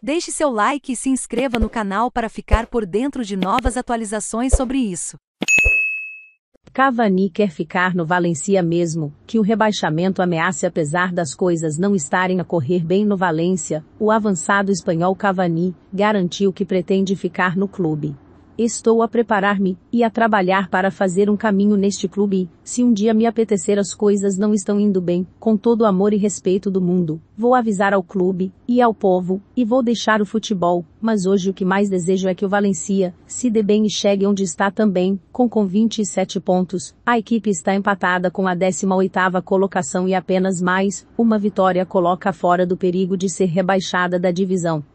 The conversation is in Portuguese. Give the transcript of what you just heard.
Deixe seu like e se inscreva no canal para ficar por dentro de novas atualizações sobre isso. Cavani quer ficar no Valencia mesmo que o rebaixamento ameace. Apesar das coisas não estarem a correr bem no Valência, o avançado espanhol Cavani garantiu que pretende ficar no clube. Estou a preparar-me e a trabalhar para fazer um caminho neste clube. Se um dia me apetecer, as coisas não estão indo bem, com todo o amor e respeito do mundo, vou avisar ao clube e ao povo, e vou deixar o futebol, mas hoje o que mais desejo é que o Valencia se dê bem e chegue onde está também, com 27 pontos, a equipe está empatada com a 18ª colocação e apenas mais uma vitória coloca fora do perigo de ser rebaixada da divisão.